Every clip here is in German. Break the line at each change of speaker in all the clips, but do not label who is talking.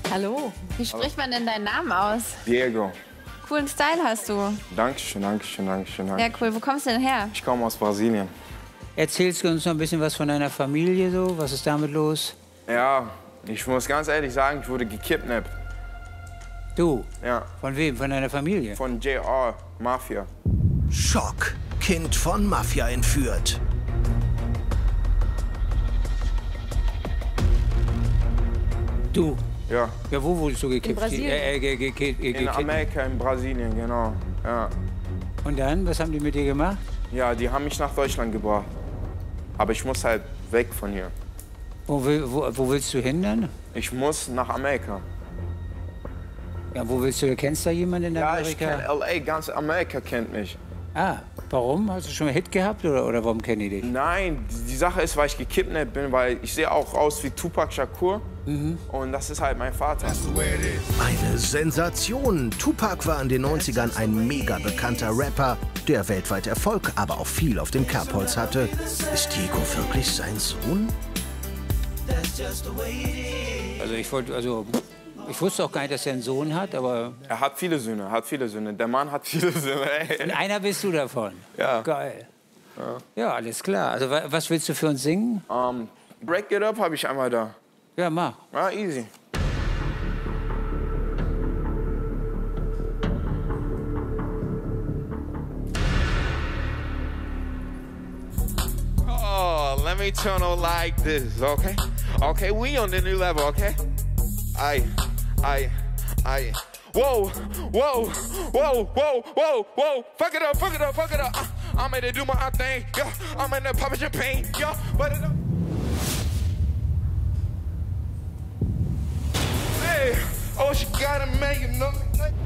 Hallo. Wie spricht man denn deinen Namen aus?
Diego.
Coolen Style hast du.
Dankeschön, Dankeschön, Dankeschön.
Ja, cool. Wo kommst du denn her?
Ich komme aus Brasilien.
Erzählst du uns noch ein bisschen was von deiner Familie so? Was ist damit los?
Ja, ich muss ganz ehrlich sagen, ich wurde gekidnappt.
Du?
Ja.
Von wem? Von deiner Familie?
Von JR, Mafia.
Schock. Kind von Mafia entführt.
Du?
Ja.
Ja, wo wurdest du gekippt?
In Brasilien.
In Amerika, in Brasilien, genau. Ja.
Und dann? Was haben die mit dir gemacht?
Ja, die haben mich nach Deutschland gebracht. Aber ich muss halt weg von hier.
Wo willst du hin dann?
Ich muss nach Amerika.
Ja, wo willst du? Kennst du da jemanden in
Ja, ich
Amerika?
kenne L.A., ganz Amerika kennt mich.
Ah, warum? Hast du schon einen Hit gehabt oder warum kennen die dich?
Nein, die Sache ist, weil ich gekidnappt bin, weil ich sehe auch aus wie Tupac Shakur. Und das ist halt mein Vater.
Eine Sensation. Tupac war in den 90ern ein mega bekannter Rapper, der weltweit Erfolg, aber auch viel auf dem Kerbholz hatte. Ist Diego wirklich sein Sohn?
Ich wusste auch gar nicht, dass er einen Sohn hat, aber...
Er hat viele Söhne, Der Mann hat viele Söhne. Ey.
Und einer bist du davon?
Ja.
Geil. Ja, alles klar. Also was willst du für uns singen?
Break It Up habe ich einmal da.
Ja, mach.
Ja, easy. Oh, let me turn on like this, okay? Okay, we on the new level, okay? I. Whoa, whoa, whoa, whoa, whoa, whoa. Fuck it up, fuck it up, fuck it up. I'm ready to do my thing, yeah. I'm in the pop champagne, yeah. But it up. Hey, oh, she got a man, you know.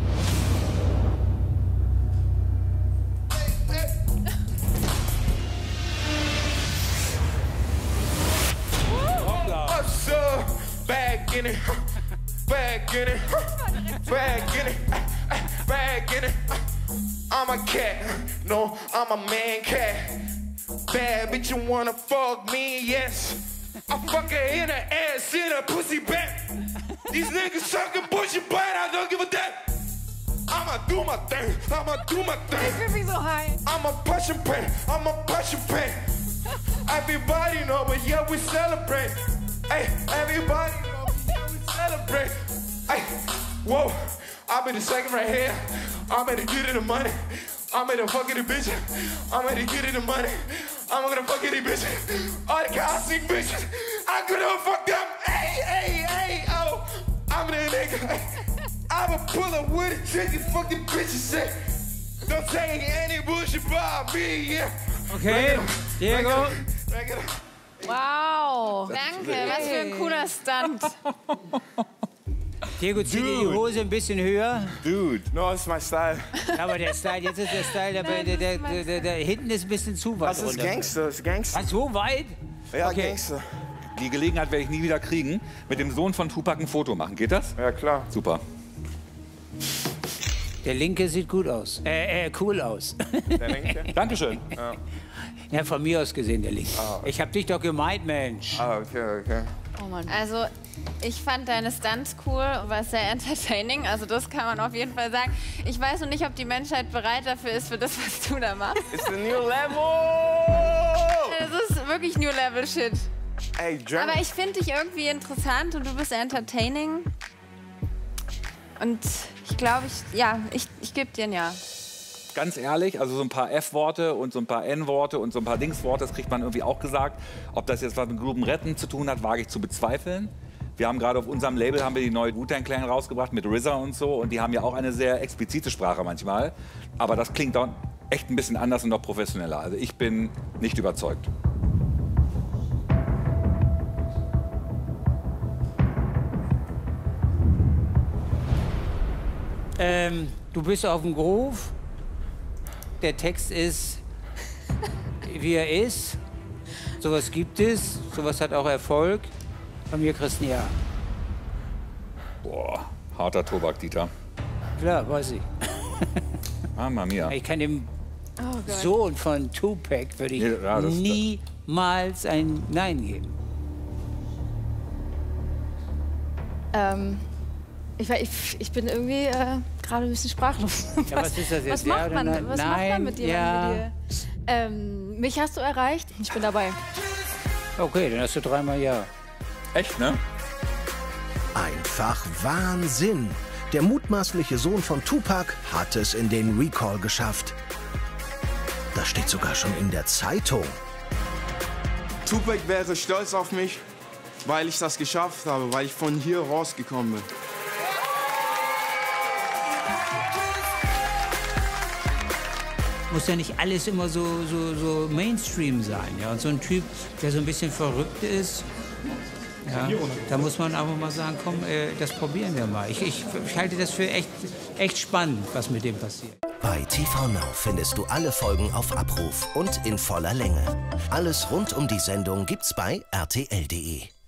What's up? Back in it, back in it, back in it, back in it. I'm a cat, no, I'm a man cat. Bad bitch, you wanna fuck me? Yes. I fuck her in the ass, in her pussy back. These niggas sucking bullshit, but I don't give a damn. I'ma do my thing, I'ma do my thing.
Be so high.
I'm a passion pain, I'm a passion pain. Everybody know, but yeah, we celebrate. Hey, everybody know, but yeah, we celebrate. Hey, whoa, I'm in the second right here. I'm ready to get in the money. I'm ready to fuck in the bitch. I'm ready to get in the money. I'm gonna fuck in the bitch. All the guys see bitches. I'm gonna fuck them. Hey, hey, hey, oh. I'm the nigga. I'm a pull up with it. Take these fucking bitches. Say, don't say any bullshit about me, yeah.
Okay, Diego.
Wow. Danke. Was für ein cooler Stunt.
Diego, zieh dir die Hose ein bisschen höher.
Dude, no, it's my style.
Aber der Style, jetzt ist der Style, der hinten ist ein bisschen zu weit.
Das ist
runter.
Gangster, das ist Gangster.
Was, so weit?
Ja,
Okay.
Gangster.
Die Gelegenheit werde ich nie wieder kriegen, mit dem Sohn von Tupac ein Foto machen. Geht das?
Ja, klar.
Super.
Der linke sieht gut aus. Cool aus.
Der Linke?
Dankeschön.
Ja, von mir aus gesehen, der linke. Ich hab dich doch gemeint, Mensch.
Ah, okay, okay.
Oh Mann. Also, ich fand deine Stunts cool, war sehr entertaining. Also, das kann man auf jeden Fall sagen. Ich weiß noch nicht, ob die Menschheit bereit dafür ist, für das, was du da machst.
It's the new level!
Das ist wirklich New Level Shit.
Ey, German.
Aber ich finde dich irgendwie interessant und du bist entertaining. Und ich glaube, ich gebe dir ein Ja.
Ganz ehrlich, also so ein paar F-Worte und so ein paar N-Worte und so ein paar Dings-Worte, das kriegt man irgendwie auch gesagt. Ob das jetzt was mit Gruppen Retten zu tun hat, wage ich zu bezweifeln. Wir haben gerade auf unserem Label haben wir die neue Wu-Tang Clan rausgebracht mit RZA und so. Und die haben ja auch eine sehr explizite Sprache manchmal. Aber das klingt dann echt ein bisschen anders und noch professioneller. Also ich bin nicht überzeugt.
Du bist auf dem Groove. Der Text ist, wie er ist. Sowas gibt es. Sowas hat auch Erfolg. Von mir kriegst du ein Ja.
Boah, harter Tobak, Dieter.
Klar, weiß ich.
Mamma mia.
Ich kann dem Sohn von Tupac würde ich
Ja,
niemals ein Nein geben.
Ich bin irgendwie gerade ein bisschen sprachlos.
Ja, was ist das jetzt?
Was macht man,
Nein,
macht man mit jemandem wie dir? Mich hast du erreicht, ich bin dabei.
Okay, dann hast du 3-mal ja.
Echt, ne?
Einfach Wahnsinn. Der mutmaßliche Sohn von Tupac hat es in den Recall geschafft. Das steht sogar schon in der Zeitung.
Tupac wäre stolz auf mich, weil ich das geschafft habe, weil ich von hier rausgekommen bin.
Muss ja nicht alles immer so Mainstream sein. Ja? Und so ein Typ, der so ein bisschen verrückt ist, ja, da muss man einfach mal sagen, komm, das probieren wir mal. Ich halte das für echt spannend, was mit dem passiert.
Bei TV Now findest du alle Folgen auf Abruf und in voller Länge. Alles rund um die Sendung gibt's bei rtl.de.